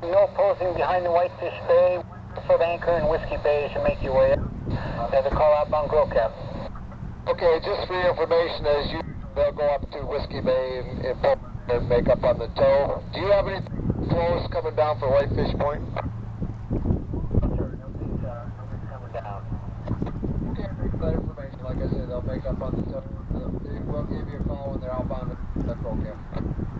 no posing behind the Whitefish Bay, foot anchor in Whiskey Bay as you make your way up. There's a call outbound grill cap. Okay, just for your information, as you they'll go up to Whiskey Bay and make up on the tow. Do you have any flows coming down for Whitefish Point? Sure, nothing's coming down. Okay, for that information, like I said, they'll make up on the tow. They will give you a call when they're outbound at the grill cap.